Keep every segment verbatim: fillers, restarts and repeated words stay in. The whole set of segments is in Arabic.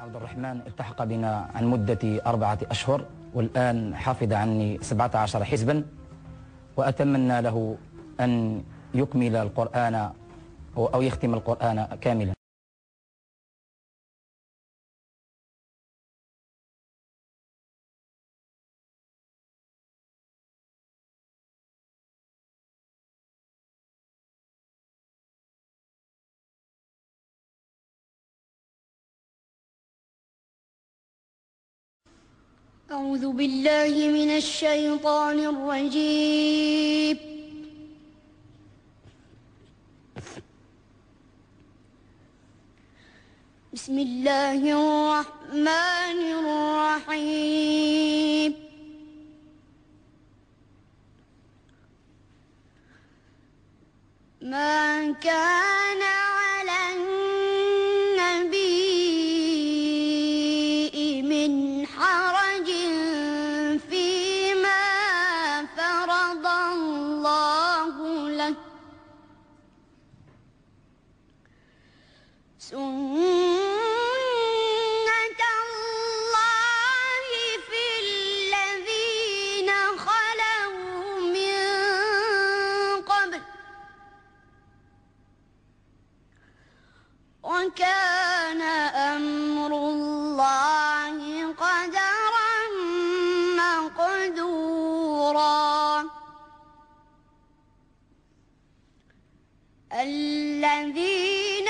عبد الرحمن التحق بنا عن مدة أربعة أشهر، والآن حافظ عني سبعة عشر حزبا، وأتمنى له أن يكمل القرآن أو يختم القرآن كاملا. أعوذ بالله من الشيطان الرجيم. بسم الله الرحمن الرحيم. ما كان على النبي من حرج فيما فرض الله له، سنة الله في الذين خلوا من قبل، وكان أمر الله قدرا مقدورا. الذين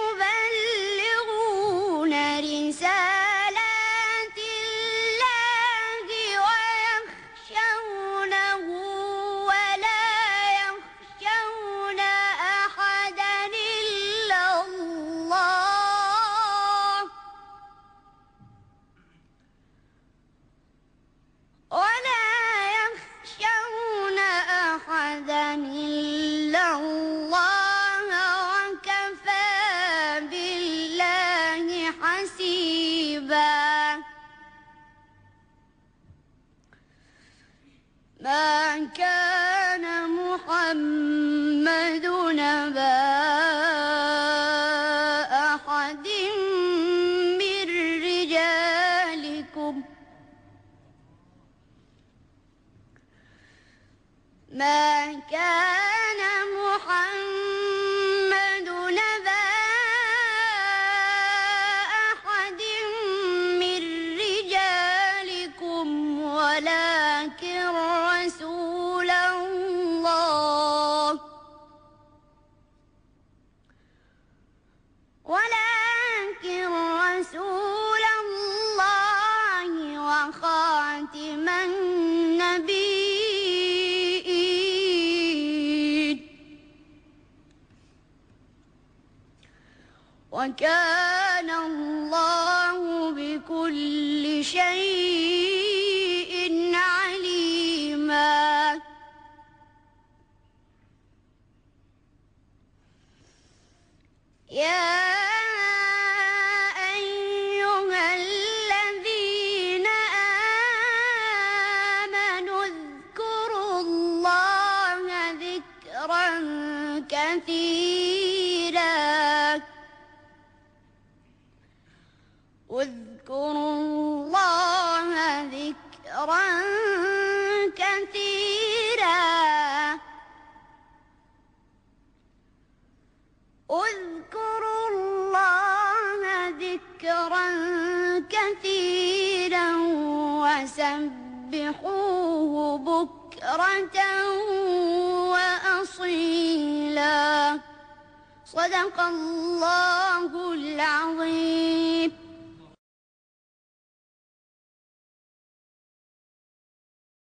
يبلغون رسالات الله ويخشونه ولا يخشون أحدا إلا الله، ولا يخشون أحدا إلا الله، وكفى بالله حسيبا. ما كان محمد نبا أحد من رجالكم، ما كان محمد نبا أحد من رجالكم ولكن رسول الله، ولكن رسول الله وخاتم النبيين، وكان الله بكل شيء عليما. يا أيها الذين آمنوا اذكروا الله ذكرا كثيرا، واذكروا الله ذكرا كثيرا، اذكروا الله ذكرا كثيرا وسبحوه بكرة وأصيلا. صدق الله العظيم.